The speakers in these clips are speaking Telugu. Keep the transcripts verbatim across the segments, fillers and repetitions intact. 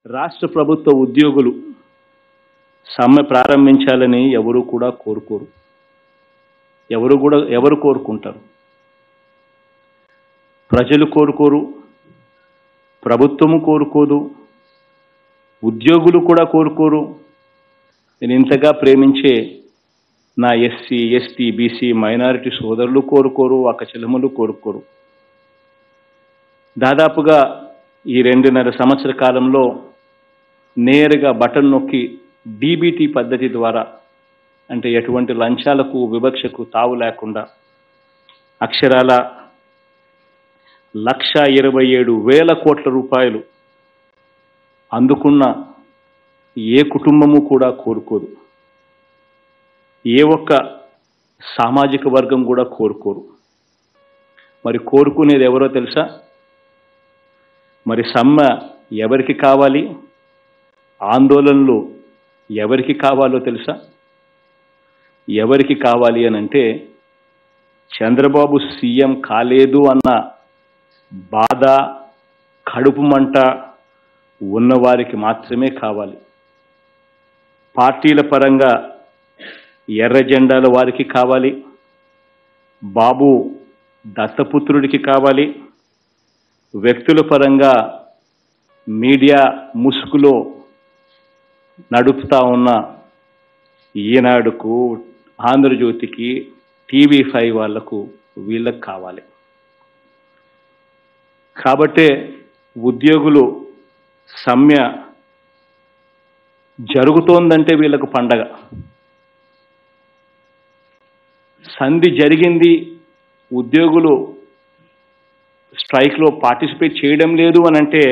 రాష్ట్ర ప్రభుత్వ ఉద్యోగులు సమ్మె ప్రారంభించాలని ఎవరు కూడా కోరుకోరు. ఎవరు కూడా ఎవరు కోరుకుంటారు? ప్రజలు కోరుకోరు, ప్రభుత్వము కోరుకోదు, ఉద్యోగులు కూడా కోరుకోరు. నేను ఇంతగా ప్రేమించే నా ఎస్సీ ఎస్టీ బీసీ మైనారిటీ సోదరులు కోరుకోరు, అక్క చెల్లెమ్మలు కోరుకోరు. దాదాపుగా ఈ రెండున్నర సంవత్సర కాలంలో నేరుగా బటన్ నొక్కి డీబీటీ పద్ధతి ద్వారా, అంటే ఎటువంటి లంచాలకు వివక్షకు తావు లేకుండా అక్షరాల లక్ష ఇరవై ఏడు వేల కోట్ల రూపాయలు అందుకున్న ఏ కుటుంబము కూడా కోరుకోదు, ఏ ఒక్క సామాజిక వర్గం కూడా కోరుకోరు. మరి కోరుకునేది ఎవరో తెలుసా? మరి సమ్మె ఎవరికి కావాలి, ఆందోళనలు ఎవరికి కావాలో తెలుసా? ఎవరికి కావాలి అని అంటే, చంద్రబాబు సీఎం కాలేదు అన్న బాధ, కడుపు మంట ఉన్నవారికి మాత్రమే కావాలి. పార్టీల పరంగా ఎర్ర జెండాల వారికి కావాలి, బాబు దత్తపుత్రుడికి కావాలి, వ్యక్తుల పరంగా మీడియా ముసుగులో నడుపుతా ఉన్న ఈనాడుకు, ఆంధ్రజ్యోతికి, టీవీ ఫైవ్ వాళ్లకు వీళ్ళకి కావాలి. కాబట్టే ఉద్యోగులు సమ్మె జరుగుతోందంటే వీళ్ళకు పండగ. సంధి జరిగింది, ఉద్యోగులు స్ట్రైక్లో పార్టిసిపేట్ చేయడం లేదు అని అంటే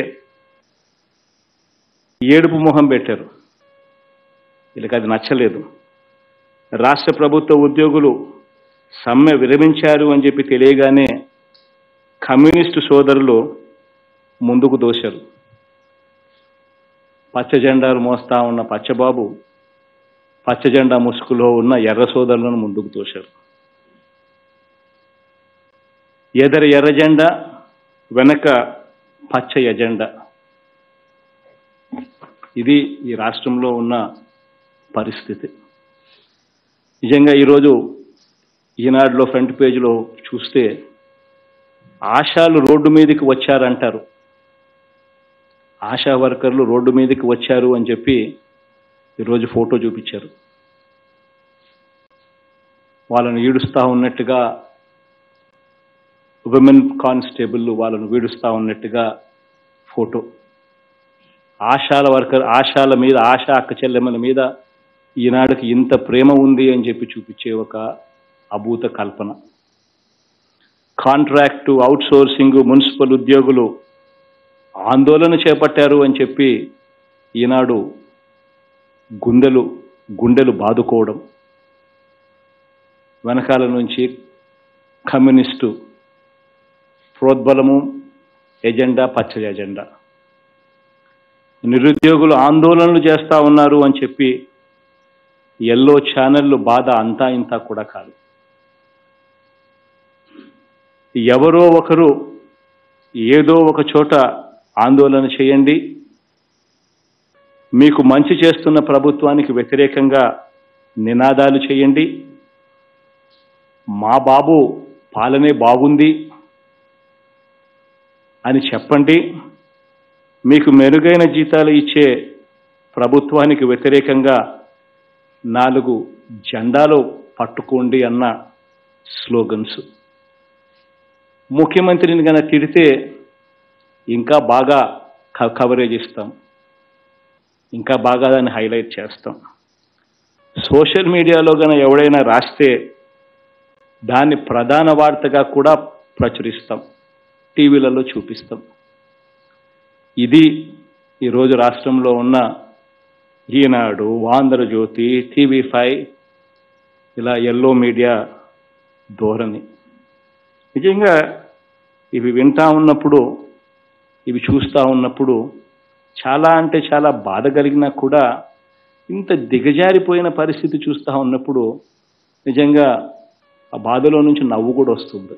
ఏడుపు మొహం పెట్టారు. వీళ్ళకి అది నచ్చలేదు. రాష్ట్ర ప్రభుత్వ ఉద్యోగులు సమ్మె విరమించారు అని చెప్పి తెలియగానే కమ్యూనిస్టు సోదరులు ముందుకు దోశారు. పచ్చ జెండాలు మోస్తా ఉన్న పచ్చబాబు పచ్చ జెండా ముసుగులో ఉన్న ఎర్ర సోదరులను ముందుకు తోశారు. ఎదర ఎర్ర జెండా, వెనక పచ్చ ఎజెండా. ఇది ఈ రాష్ట్రంలో ఉన్న పరిస్థితి. నిజంగా ఈరోజు ఈనాడులో ఫ్రంట్ పేజీలో చూస్తే ఆశాలు రోడ్డు మీదకి వచ్చారంటారు. ఆశా వర్కర్లు రోడ్డు మీదకి వచ్చారు అని చెప్పి ఈరోజు ఫోటో చూపించారు. వాళ్ళను ఈడుస్తూ ఉన్నట్టుగా, విమెన్ కానిస్టేబుల్ వాళ్ళను వీడుస్తూ ఉన్నట్టుగా ఫోటో. ఆశాల వర్కర్, ఆశాల మీద, ఆశా అక్క చెల్లెమ్మల మీద ఈనాడుకి ఇంత ప్రేమ ఉంది అని చెప్పి చూపించే ఒక అభూత కల్పన. కాంట్రాక్టు, అవుట్సోర్సింగ్, మున్సిపల్ ఉద్యోగులు ఆందోళన చేపట్టారు అని చెప్పి ఈనాడు గుండెలు గుండెలు బాదుకోవడం, వెనకాల నుంచి కమ్యూనిస్టు ప్రోద్బలము, ఎజెండా పచ్చ ఎజెండా. నిరుద్యోగులు ఆందోళనలు చేస్తూ ఉన్నారు అని చెప్పి ఎల్లో ఛానళ్ళు బాధ అంతా ఇంతా కూడా కాదు. ఎవరో ఒకరు ఏదో ఒక చోట ఆందోళన చేయండి, మీకు మంచి చేస్తున్న ప్రభుత్వానికి వ్యతిరేకంగా నినాదాలు చేయండి, మా బాబు పాలనే బాగుంది అని చెప్పండి, మీకు మెరుగైన జీతాలు ఇచ్చే ప్రభుత్వానికి వ్యతిరేకంగా నాలుగు జెండాలు పట్టుకోండి అన్న స్లోగన్స్. ముఖ్యమంత్రిని కనుక తిడితే ఇంకా బాగా కవరేజ్ ఇస్తాం, ఇంకా బాగా దాన్ని హైలైట్ చేస్తాం. సోషల్ మీడియాలో కనుక ఎవడైనా రాస్తే దాన్ని ప్రధాన వార్తగా కూడా ప్రచురిస్తాం, టీవీలలో చూపిస్తాం. ఇది ఈరోజు రాష్ట్రంలో ఉన్న ఈనాడు, ఆంధ్రజ్యోతి, టీవీ ఫైవ్ ఇలా ఎల్లో మీడియా ధోరణి. నిజంగా ఇవి వింటా ఉన్నప్పుడు, ఇవి చూస్తూ ఉన్నప్పుడు చాలా అంటే చాలా బాధ కలిగినా కూడా, ఇంత దిగజారిపోయిన పరిస్థితి చూస్తూ ఉన్నప్పుడు నిజంగా ఆ బాధలో నుంచి నవ్వు కూడా వస్తుంది.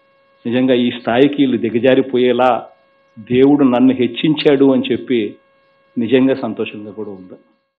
నిజంగా ఈ స్థాయికి వీళ్ళు దిగజారిపోయేలా దేవుడు నన్ను హెచ్చించాడు అని చెప్పి నిజంగా సంతోషంగా కూడా ఉంది.